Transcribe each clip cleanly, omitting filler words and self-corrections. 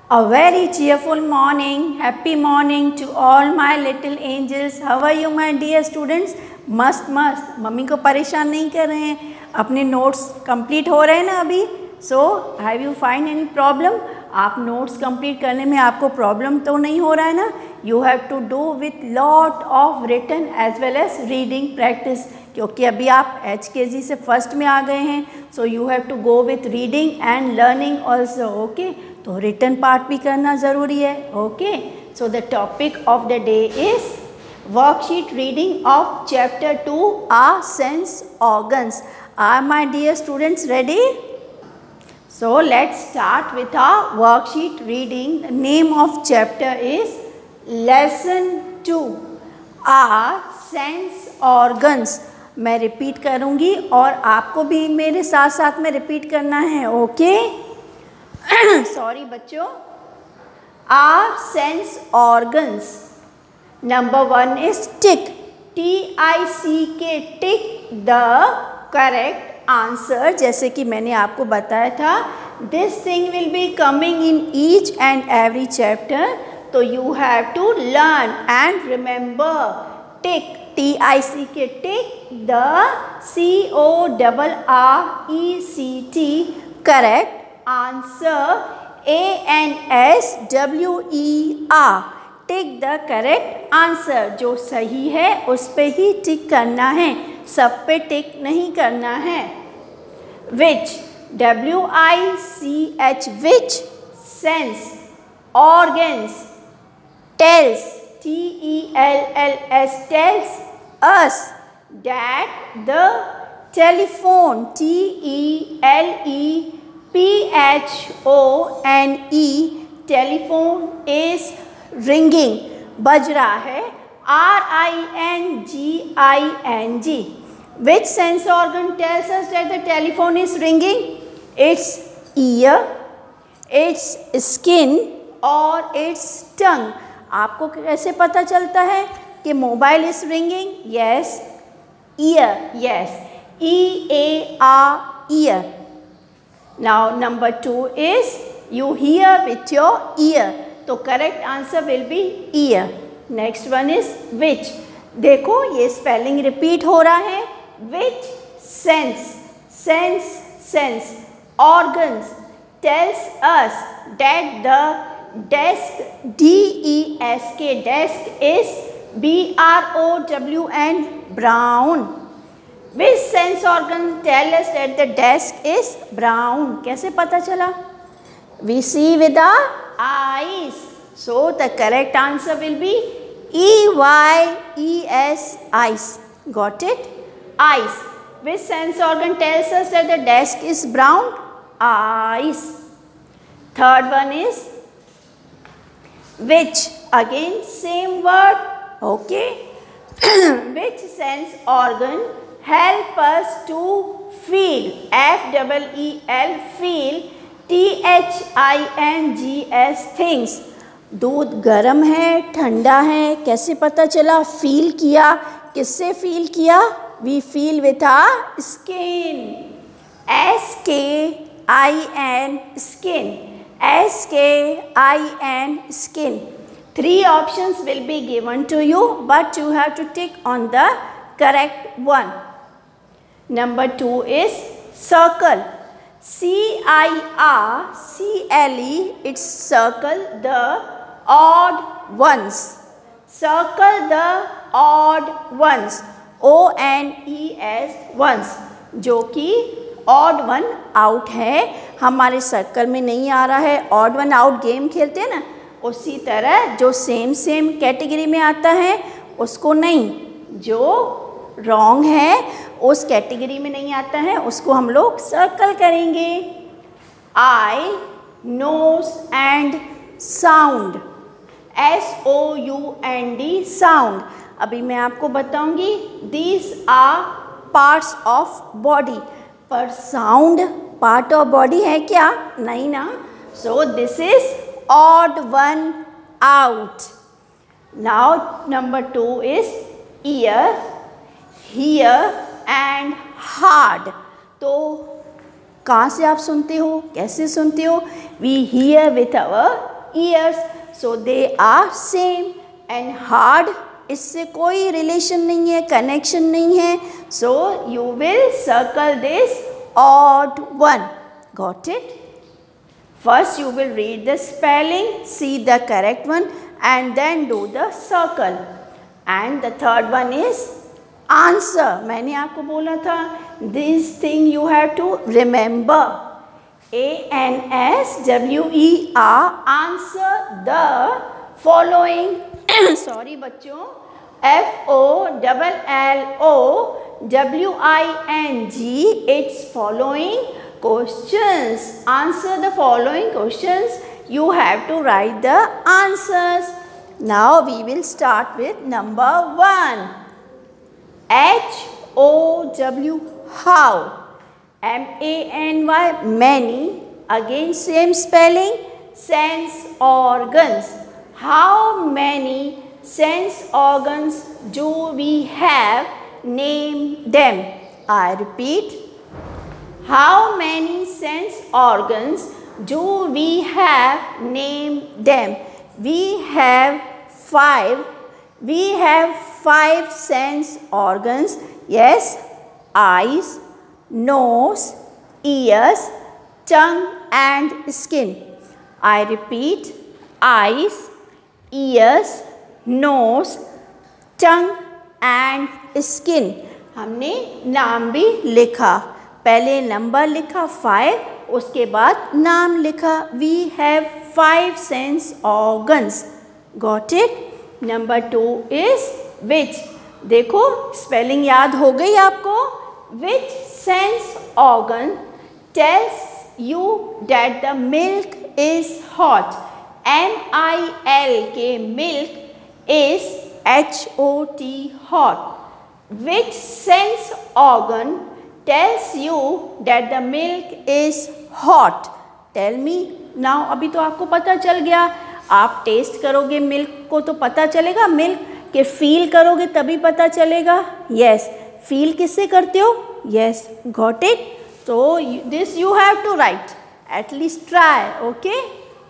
A very cheerful morning, happy morning to all my little angels. How are you my dear students? मस्त mummy को परेशान नहीं कर रहे हैं, अपने नोट्स कंप्लीट हो रहे हैं ना अभी. So have you find any problem? आप नोट्स कंप्लीट करने में आपको प्रॉब्लम तो नहीं हो रहा है ना? You have to do with lot of written as well as reading practice, क्योंकि अभी आप HKG से फर्स्ट में आ गए हैं. So you have to go with reading and learning also. Okay, तो रिटन पार्ट भी करना ज़रूरी है. Okay, so the topic of the day is worksheet reading of chapter 2 are sense organs. Are my dear students ready? So let's start with our worksheet reading. The name of chapter is lesson 2 are sense organs. मैं repeat करूँगी और आपको भी मेरे साथ साथ में repeat करना है. ओके, सॉरी बच्चों. are sense organs. Number 1 is tick. TICK, tick the correct answer. जैसे कि मैंने आपको बताया था, this thing will be coming in each and every chapter. तो you have to learn and remember. Tick, TICK, tick the CORRECT correct answer. ANSWER. Tick the correct answer. जो सही है उस पे ही टिक करना है, सब पे टिक नहीं करना है. Which, WICH, which sense organs tells, TELLS, tells us that the telephone, TELEPHONE, telephone is ringing, बज रहा है. RINGING. Which sense organ tells us that the telephone is ringing? Its ear, its skin or its tongue. आपको कैसे पता चलता है कि mobile is ringing? Yes, ear. Yes, EAR, ear. Now number 2 is you hear with your ear. तो correct answer will be ear. Next one is which. देखो ये spelling repeat हो रहा है. Which sense, sense, sense organs tells us that the desk, DESK, desk is BROWN, brown. Which sense organ tell us that the desk is brown? कैसे पता चला? We see with our eyes. So the correct answer will be EYES, eyes. Got it? Eyes. Which sense organ tells us that the desk is brown? Eyes. Third one is which. Again same word. Okay. Which sense organ help us to feel? FEEL, feel. THINGS, things. दूध गर्म है, ठंडा है, कैसे पता चला? Feel किया. किससे फील किया? We feel with our skin. SKIN, skin. SKIN, skin. 3 options will be given to you, but you have to tick on the correct one. Number 2 is circle. CIRCLE, it's circle the odd ones. Circle the odd ones. ONES, ones. जो कि odd one out है, हमारे circle में नहीं आ रहा है. odd one out game खेलते हैं ना, उसी तरह जो सेम कैटेगरी में आता है उसको नहीं, जो रॉन्ग है उस कैटेगरी में नहीं आता है, उसको हम लोग सर्कल करेंगे. Eye, nose and sound, SOUND, sound. अभी मैं आपको बताऊंगी these are parts of body, पर साउंड पार्ट ऑफ बॉडी है क्या? नहीं ना. So this is odd one out. Now number 2 is ear, here and hard. तो कहाँ से आप सुनते हो, कैसे सुनते हो? We hear with our ears, so they are same. And hard, इससे कोई relation नहीं है, connection नहीं है, so you will circle this odd one. Got it? First you will read the spelling, see the correct one, and then do the circle. And the third one is answer. मैंने आपको बोला था, this thing you have to remember. ANSWER, answer the following. Sorry बच्चों, FOLLOWING, it's following questions. Answer the following questions. You have to write the answers. Now we will start with number 1. HOW, how. MANY, many. Again same spelling. Sense organs. How many sense organs do we have? Name them. I repeat. How many sense organs do we have? Name them. We have 5. We have 5 sense organs. Yes, eyes, nose, ears, tongue and skin. I repeat, eyes, ears, nose, tongue and skin. हमने नाम भी लिखा, पहले number लिखा 5, उसके बाद नाम लिखा. We have 5 sense organs. Got it? Number 2 is which. देखो स्पेलिंग याद हो गई आपको. Which sense organ tells you that the milk is hot? MILK, milk is HOT, hot. Which sense organ tells you that the milk is hot? Tell me now. अभी तो आपको पता चल गया. आप टेस्ट करोगे मिल्क को तो पता चलेगा. मिल्क के फील करोगे तभी पता चलेगा. यस, फील किससे करते हो? Yes, got it. So this you have to write. At least try. Okay.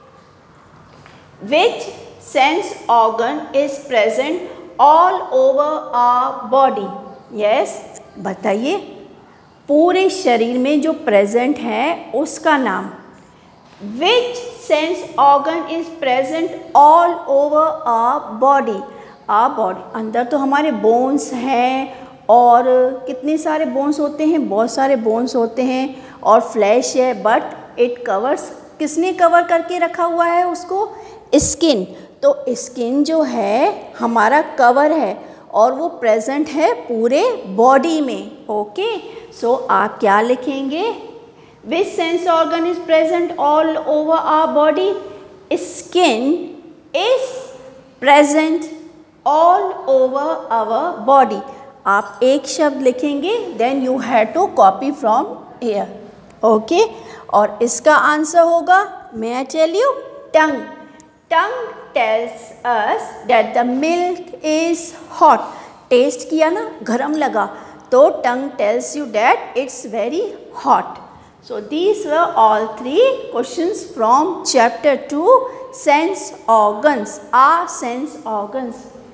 Which sense organ is present all over our body? Yes, बताइए. पूरे शरीर में जो प्रेजेंट है उसका नाम. Which sense organ is present all over our body? Our body, अंदर तो हमारे बोन्स हैं, और कितने सारे बोन्स होते हैं? बहुत सारे बोन्स होते हैं. और फ्लैश है, बट इट कवर्स. किसने कवर करके रखा हुआ है उसको? स्किन. तो स्किन जो है हमारा कवर है और वो प्रेजेंट है पूरे बॉडी में. ओके, सो आप क्या लिखेंगे? Which sense organ is present all over our body? Skin is present all over our body. आप एक शब्द लिखेंगे, then you have to copy from here. Okay, और इसका आंसर होगा, may I tell you, tongue. Tongue tells us that the milk is hot. Taste किया ना, गरम लगा, तो tongue tells you that it's very hot. So these were all 3 questions from chapter 2, sense organs. Our sense organs.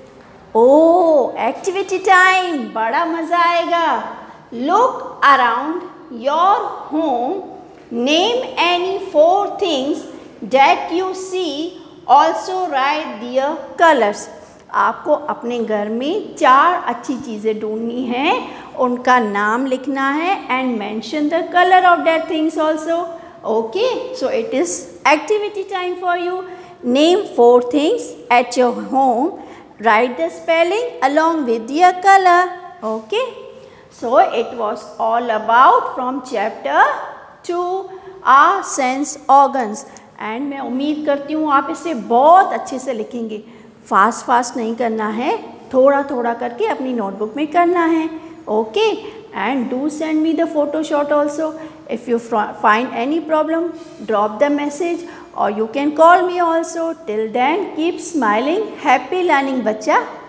Oh, activity time. बड़ा मजा आएगा. Look around your home. Name any 4 things that you see. Also write their colors. आपको अपने घर में 4 अच्छी चीज़ें ढूंढनी हैं, उनका नाम लिखना है, and mention the color of that things also. Okay, so it is activity time for you. Name 4 things at your home. Write the spelling along with their color. Okay, so it was all about from chapter 2, our sense organs. And मैं उम्मीद करती हूँ आप इसे बहुत अच्छे से लिखेंगे. फास्ट नहीं करना है, थोड़ा थोड़ा करके अपनी नोटबुक में करना है. Okay, and do send me the photo shot also. If you find any problem, drop the message और you can call me also. Till then keep smiling. Happy learning बच्चा.